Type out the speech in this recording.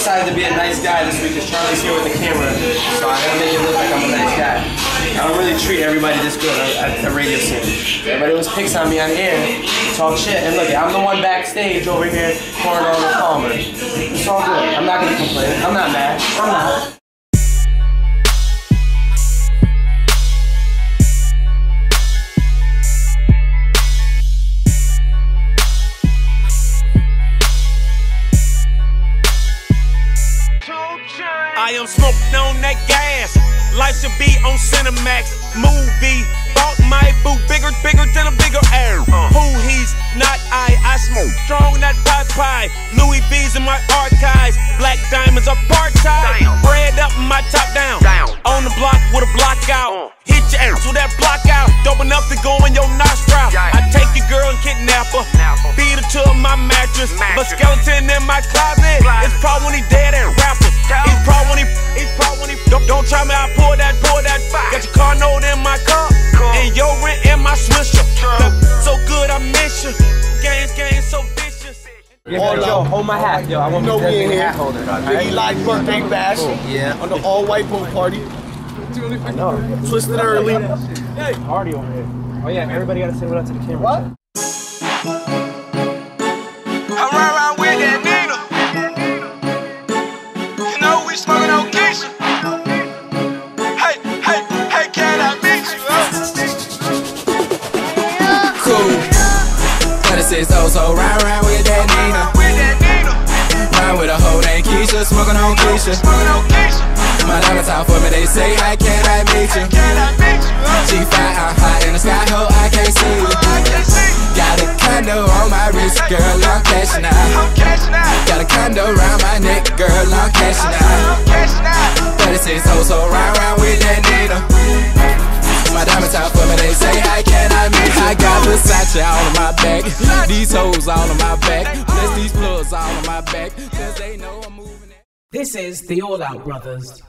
decided to be a nice guy this week because Charlie's here with the camera, so I gotta make it look like I'm a nice guy. I don't really treat everybody this good at the radio station. Everybody always picks on me on air, talk shit, and look, I'm the one backstage over here pouring on the Palmer. It's all good. I'm not gonna complain. I'm not mad. I'm not. I am smoking on that gas. Life should be on Cinemax. Movie, bought my boo bigger than a bigger air. Who he's not I smoke strong that pie. Louis V's in my archives. Black diamonds are part-time. Bread up and my top down. On the block with a block out. Hit your ass with that block out. Dope enough to go in your nostril. I take your girl and kidnap her. Feed her to my mattress. But skeleton in my closet. It's probably when he dead and rapper. He's probably when he don't try me, I pour that. Got your car note in my car. And your rent in my swisher. So good I miss you. Games so vicious. Yeah, Joe, hold my hat, yo. I want to be a hat holder. Biggie Live birthday bash on the all-white pool party. I know. Twisted early. Hey, party over here. Oh yeah, everybody gotta say what up to the camera. What? I ride around with that Nina. You know we smoking on Keisha. Hey, can I meet you? Cool. 36 so ride around with that Nina. Ride with a hoe named Keisha, smoking on Keisha. My diamonds out for me, they say, how can I meet you? G5, I'm hot in the sky, ho, I can't see you. Got a condo on my wrist, girl, I'm cashing out. Got a condo around my neck, girl, I'm cashing out. 36 so ride around with that Nina. My diamonds out for me, they say, how can I meet you? I got Versace all on my back, these hoes all on my back, plus these plugs all on my back, cause they know I'm moving. This is the All Out Brothers.